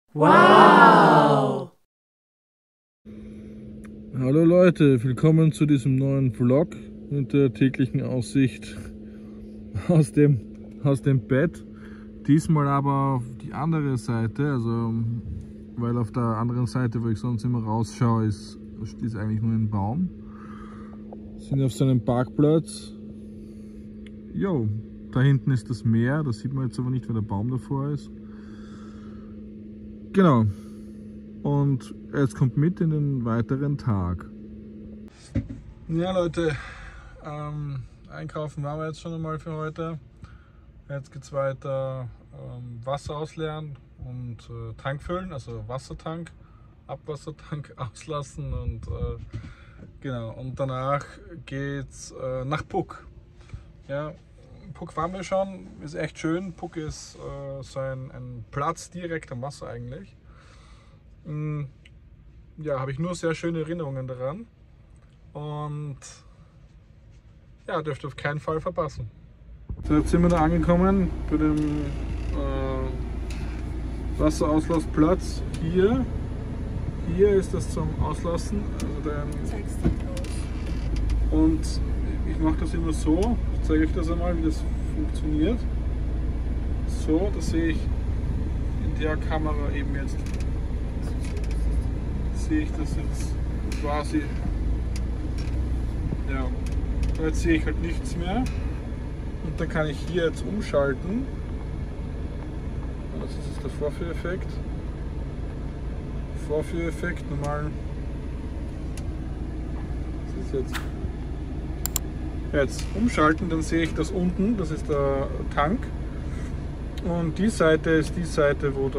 Wow! Hallo Leute, willkommen zu diesem neuen Vlog mit der täglichen Aussicht aus dem Bett. Diesmal aber auf die andere Seite, also weil auf der anderen Seite, wo ich sonst immer rausschaue, ist eigentlich nur ein Baum. Wir sind auf so einem Parkplatz. Jo, da hinten ist das Meer, das sieht man jetzt aber nicht, weil der Baum davor ist. Genau. Und jetzt kommt mit in den weiteren Tag. Ja Leute, einkaufen waren wir jetzt schon einmal für heute. Jetzt geht es weiter, Wasser ausleeren und Tank füllen, also Wassertank, Abwassertank auslassen und genau. Und danach geht's nach Puck. Ja, Puck waren wir schon, ist echt schön. Puck ist so ein Platz direkt am Wasser eigentlich. Ja, habe ich nur sehr schöne Erinnerungen daran und ja, dürft ihr auf keinen Fall verpassen. So, jetzt sind wir da angekommen bei dem Wasserauslausplatz. Hier ist das zum Auslassen. Und ich mache das immer so, ich zeige euch das einmal, wie das funktioniert. So, das sehe ich in der Kamera eben jetzt. Sehe ich das jetzt quasi, ja, jetzt sehe ich halt nichts mehr und dann kann ich hier jetzt umschalten. Das ist jetzt der Vorführeffekt, normal. Das ist jetzt umschalten, dann sehe ich das unten, das ist der Tank und die Seite ist die Seite, wo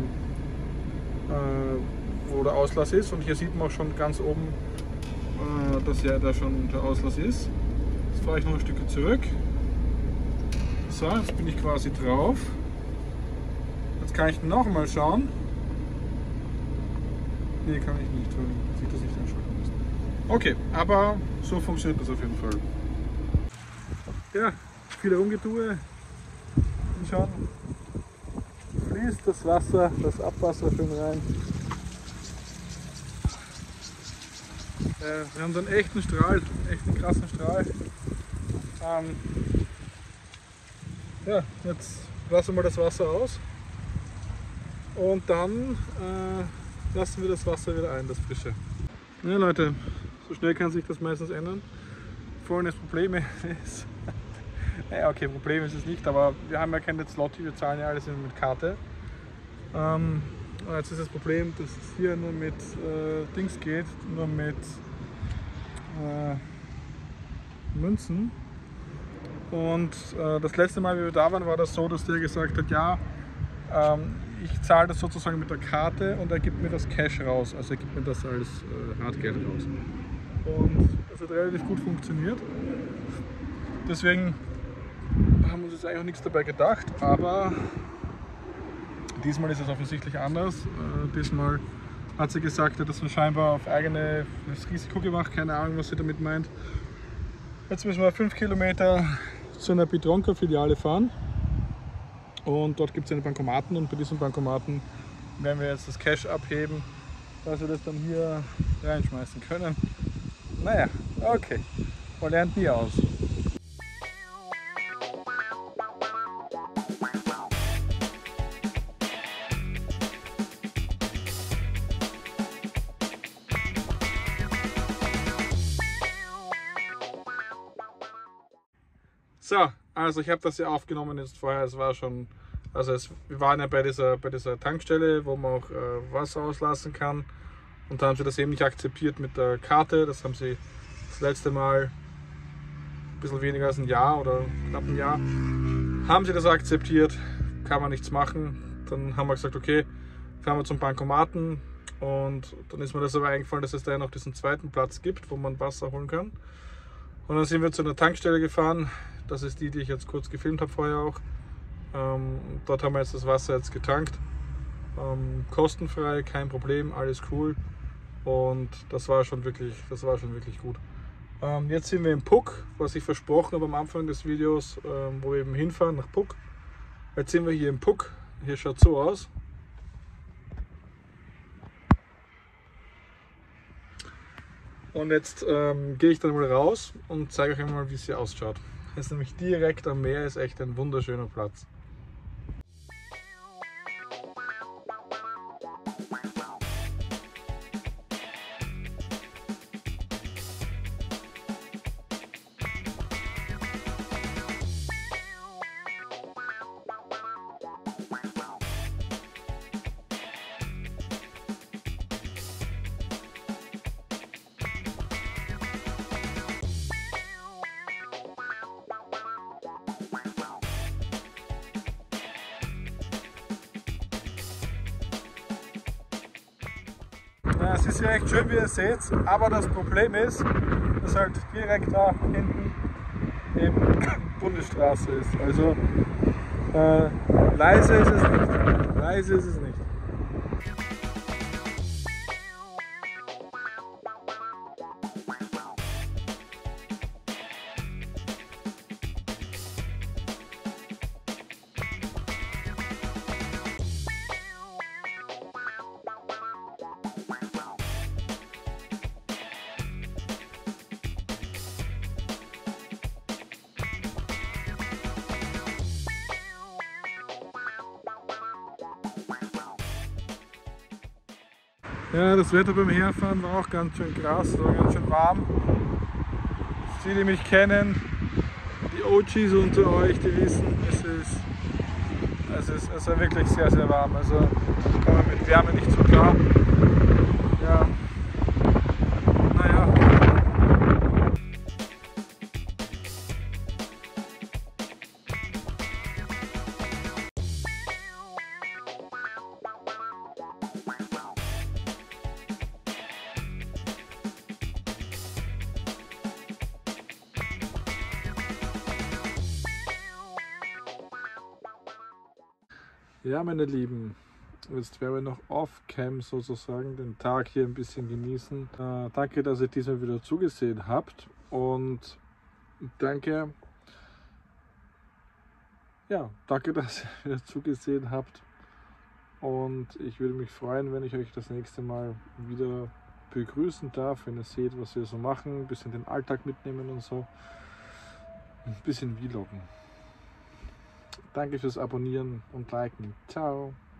der Auslass ist, und hier sieht man auch schon ganz oben, dass ja da schon der Auslass ist. Jetzt fahre ich noch ein Stück zurück. So, jetzt bin ich quasi drauf. Jetzt kann ich nochmal schauen. Nee, kann ich nicht, weil sich das nicht einschalten müssen. Okay, aber so funktioniert das auf jeden Fall. Ja, viel Rumgetue. Und schauen, fließt das Wasser, das Abwasser schön rein. Wir haben so einen echten Strahl, einen echten krassen Strahl. Ja, jetzt lassen wir das Wasser aus und dann lassen wir das Wasser wieder ein, das Frische. Ja Leute, so schnell kann sich das meistens ändern. Folgendes Problem ist, naja okay, Problem ist es nicht, aber wir haben ja keine Zloty, wir zahlen ja alles mit Karte. Jetzt ist das Problem, dass es hier nur mit Dings geht, nur mit Münzen. Und das letzte Mal, wie wir da waren, war das so, dass der gesagt hat, ja, ich zahle das sozusagen mit der Karte und er gibt mir das Cash raus, also er gibt mir das als Hartgeld raus. Und das hat relativ gut funktioniert. Deswegen haben wir uns jetzt eigentlich auch nichts dabei gedacht, aber diesmal ist es offensichtlich anders. Diesmal hat sie gesagt, dass man scheinbar auf eigenes Risiko gemacht, keine Ahnung, was sie damit meint. Jetzt müssen wir 5 Kilometer zu einer Bitronka-Filiale fahren und dort gibt es einen Bankomaten, und bei diesem Bankomaten werden wir jetzt das Cash abheben, dass wir das dann hier reinschmeißen können. Naja, okay, man lernt nie aus. So, also ich habe das ja aufgenommen jetzt vorher, es war schon, also wir waren ja bei dieser Tankstelle, wo man auch Wasser auslassen kann, und da haben sie das eben nicht akzeptiert mit der Karte. Das haben sie das letzte Mal, ein bisschen weniger als ein Jahr oder knapp ein Jahr, haben sie das akzeptiert, kann man nichts machen. Dann haben wir gesagt, okay, fahren wir zum Bankomaten, und dann ist mir das aber eingefallen, dass es da noch diesen zweiten Platz gibt, wo man Wasser holen kann. Und dann sind wir zu einer Tankstelle gefahren. Das ist die ich jetzt kurz gefilmt habe vorher auch. Dort haben wir jetzt das Wasser jetzt getankt. Kostenfrei, kein Problem, alles cool. Und das war schon wirklich gut. Jetzt sind wir in Puck, was ich versprochen habe am Anfang des Videos, wo wir eben hinfahren nach Puck. Jetzt sind wir hier in Puck. Hier schaut so aus. Und jetzt gehe ich dann mal raus und zeige euch mal, wie es hier ausschaut. Es ist nämlich direkt am Meer, ist echt ein wunderschöner Platz. Ja, es ist ja echt schön, wie ihr seht, aber das Problem ist, dass halt direkt da hinten eben Bundesstraße ist. Also leise ist es nicht. Leise ist es nicht. Ja, das Wetter beim Herfahren war auch ganz schön krass, war ganz schön warm. Die, die mich kennen, die OGs unter euch, die wissen, es ist wirklich sehr, sehr warm. Also ich komme mit Wärme nicht so klar. Ja, naja. Ja, meine Lieben, jetzt werden wir noch off-cam sozusagen den Tag hier ein bisschen genießen. Danke, dass ihr diesmal wieder zugesehen habt und danke, danke, dass ihr wieder zugesehen habt und ich würde mich freuen, wenn ich euch das nächste Mal wieder begrüßen darf, wenn ihr seht, was wir so machen, ein bisschen den Alltag mitnehmen und so, ein bisschen vloggen. Danke fürs Abonnieren und Liken. Ciao!